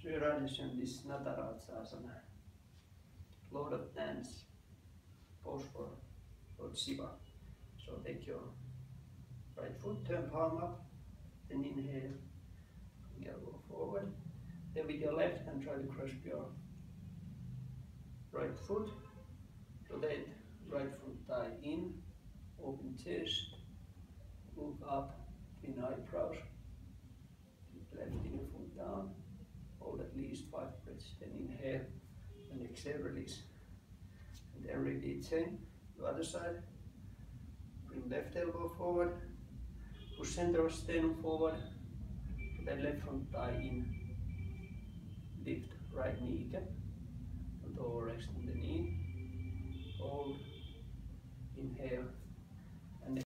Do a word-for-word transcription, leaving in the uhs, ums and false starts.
Shree Radhe-Shyam, this Natarajasana, lot of dance, pose for Lord Shiva. So take your right foot, turn palm up, then inhale, bring elbow forward. Then with your left hand try to grasp your right foot, rotate right foot thigh in, open chest, look up between eyebrows, keep left inner foot down, hold at least five breaths, then inhale and exhale, release. And then repeat same, the other side, bring left elbow forward, push center of sternum forward, then left front thigh in, lift right kneecap, don't overextend the knee, hold, inhale,